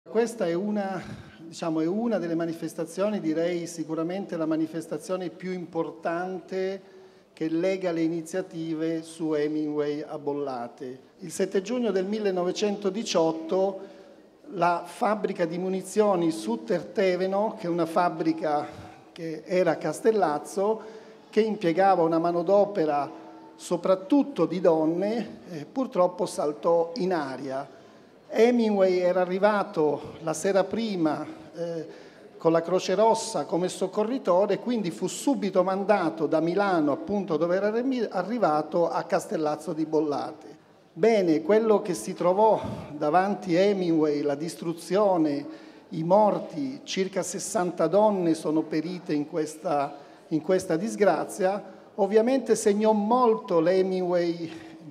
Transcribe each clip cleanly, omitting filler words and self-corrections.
Questa è è una delle manifestazioni, direi sicuramente la manifestazione più importante che lega le iniziative su Hemingway a Bollate. Il 7 giugno del 1918 la fabbrica di munizioni Sutter Teveno, che è una fabbrica che era a Castellazzo, che impiegava una manodopera soprattutto di donne, purtroppo saltò in aria. Hemingway era arrivato la sera prima con la Croce Rossa come soccorritore, quindi fu subito mandato da Milano, appunto dove era arrivato, a Castellazzo di Bollate. Bene, quello che si trovò davanti Hemingway, la distruzione, i morti, circa 60 donne sono perite in questa disgrazia, ovviamente segnò molto l'Hemingway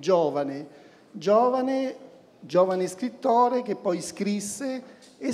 giovane scrittore che poi scrisse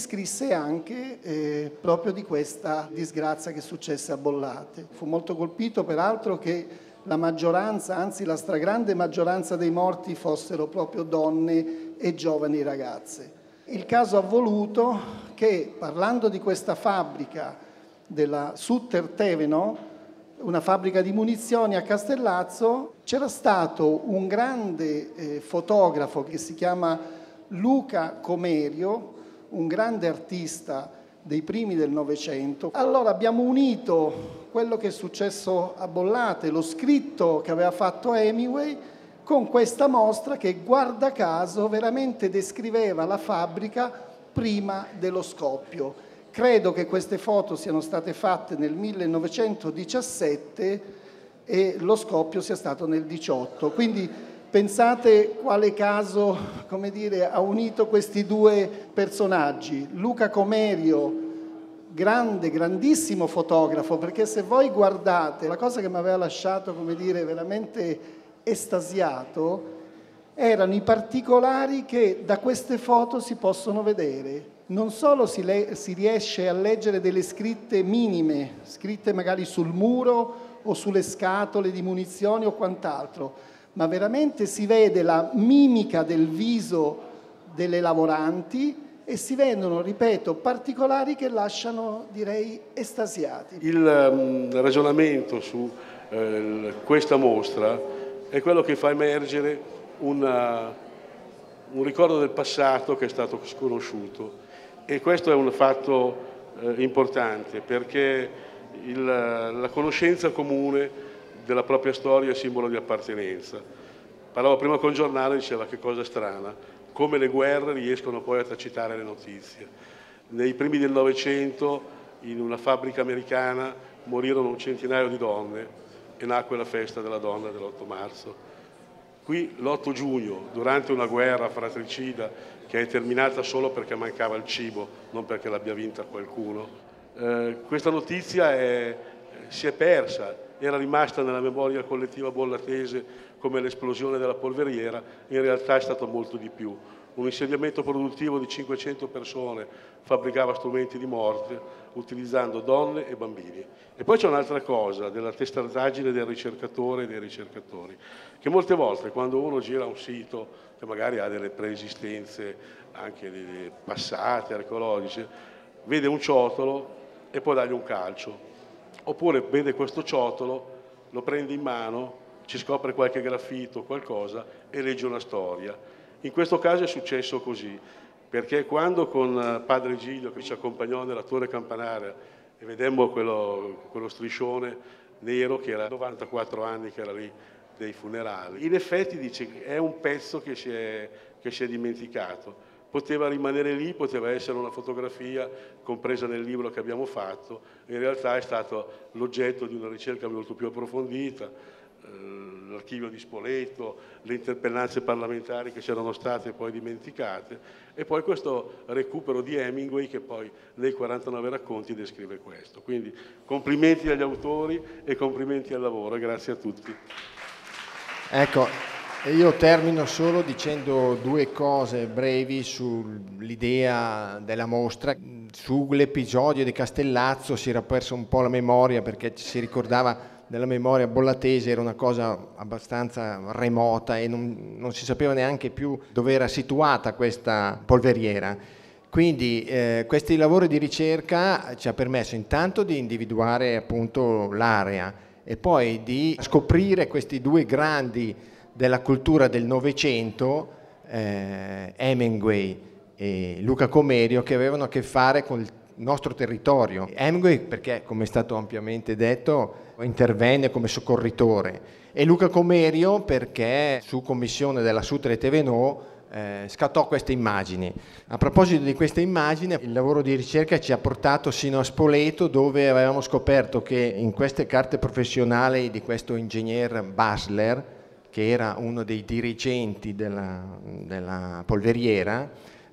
anche proprio di questa disgrazia che successe a Bollate. Fu molto colpito peraltro che la maggioranza, anzi la stragrande maggioranza dei morti fossero proprio donne e giovani ragazze. Il caso ha voluto che, parlando di questa fabbrica della Sutter Teveno, una fabbrica di munizioni a Castellazzo, c'era stato un grande fotografo che si chiama Luca Comerio, un grande artista dei primi del Novecento. Allora abbiamo unito quello che è successo a Bollate, lo scritto che aveva fatto Hemingway, con questa mostra che, guarda caso, veramente descriveva la fabbrica prima dello scoppio. Credo che queste foto siano state fatte nel 1917 e lo scoppio sia stato nel 18. Quindi pensate quale caso, come dire, ha unito questi due personaggi. Luca Comerio, grandissimo fotografo, perché se voi guardate, la cosa che mi aveva lasciato, come dire, veramente estasiato, erano i particolari che da queste foto si possono vedere. Non solo si riesce a leggere delle scritte minime, scritte magari sul muro o sulle scatole di munizioni o quant'altro, ma veramente si vede la mimica del viso delle lavoranti e si vedono, ripeto, particolari che lasciano, direi, estasiati. Il ragionamento su questa mostra è quello che fa emergere un ricordo del passato che è stato sconosciuto. E questo è un fatto importante, perché la conoscenza comune della propria storia è simbolo di appartenenza. Parlavo prima con il giornale, diceva che cosa strana, come le guerre riescono poi a tacitare le notizie. Nei primi del Novecento, in una fabbrica americana, morirono un centinaio di donne e nacque la festa della donna dell'8 marzo. Qui l'8 giugno, durante una guerra fratricida che è terminata solo perché mancava il cibo, non perché l'abbia vinta qualcuno, questa notizia si è persa, era rimasta nella memoria collettiva bollatese come l'esplosione della polveriera, in realtà è stato molto di più. Un insediamento produttivo di 500 persone fabbricava strumenti di morte utilizzando donne e bambini. E poi c'è un'altra cosa, della testardaggine del ricercatore e dei ricercatori, che molte volte quando uno gira un sito che magari ha delle preesistenze anche passate, archeologiche, vede un ciotolo e può dargli un calcio. Oppure vede questo ciotolo, lo prende in mano, ci scopre qualche graffito, qualcosa e legge una storia. In questo caso è successo così, perché quando con padre Giglio, che ci accompagnò nella torre campanaria, e vedemmo quello striscione nero che era 94 anni che era lì dei funerali, in effetti dice è un pezzo che si è dimenticato. Poteva rimanere lì, poteva essere una fotografia compresa nel libro che abbiamo fatto, in realtà è stato l'oggetto di una ricerca molto più approfondita, l'archivio di Spoleto, le interpellanze parlamentari che c'erano state e poi dimenticate, e poi questo recupero di Hemingway che poi nei 49 racconti descrive questo. Quindi complimenti agli autori e complimenti al lavoro, e grazie a tutti. Ecco, io termino solo dicendo due cose brevi sull'idea della mostra. Sull'episodio di Castellazzo si era persa un po' la memoria, perché ci si ricordava della memoria bollatese, era una cosa abbastanza remota e non si sapeva neanche più dove era situata questa polveriera. Quindi questi lavori di ricerca ci ha permesso intanto di individuare appunto l'area e poi di scoprire questi due grandi della cultura del Novecento, Hemingway e Luca Comerio, che avevano a che fare con il nostro territorio. Hemingway perché, come è stato ampiamente detto, intervenne come soccorritore, e Luca Comerio perché su commissione della Sutre Tevenot scattò queste immagini. A proposito di queste immagini, il lavoro di ricerca ci ha portato sino a Spoleto, dove avevamo scoperto che in queste carte professionali di questo ingegner Basler, che era uno dei dirigenti della polveriera,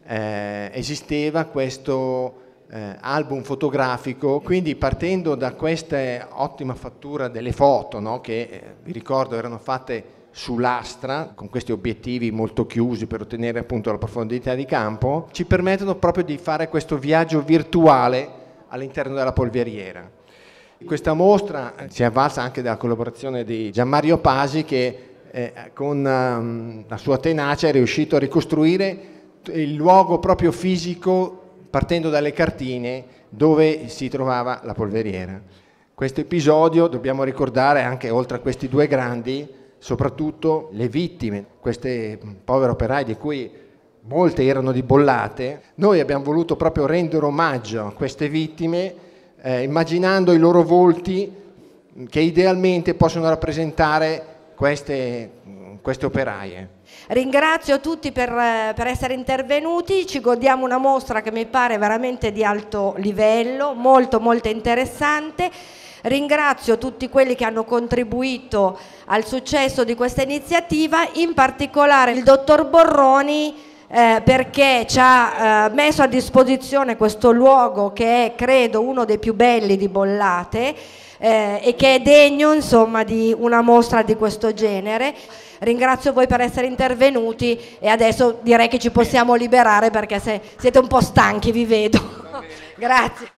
esisteva questo album fotografico. Quindi, partendo da questa ottima fattura delle foto, no, che vi ricordo erano fatte su lastra con questi obiettivi molto chiusi per ottenere appunto la profondità di campo, ci permettono proprio di fare questo viaggio virtuale all'interno della polveriera. Questa mostra si è avvalsa anche della collaborazione di Gianmario Pasi, che con la sua tenacia è riuscito a ricostruire il luogo proprio fisico, partendo dalle cartine dove si trovava la polveriera. Questo episodio dobbiamo ricordare anche, oltre a questi due grandi, soprattutto le vittime, queste povere operaie di cui molte erano di Bollate. Noi abbiamo voluto proprio rendere omaggio a queste vittime, immaginando i loro volti che idealmente possono rappresentare queste operaie. Ringrazio tutti per essere intervenuti, ci godiamo una mostra che mi pare veramente di alto livello, molto molto interessante. Ringrazio tutti quelli che hanno contribuito al successo di questa iniziativa, in particolare il dottor Borroni, perché ci ha messo a disposizione questo luogo che è, credo, uno dei più belli di Bollate, e che è degno, insomma, di una mostra di questo genere. Ringrazio voi per essere intervenuti e adesso direi che ci possiamo liberare, perché siete un po' stanchi, vi vedo. Grazie.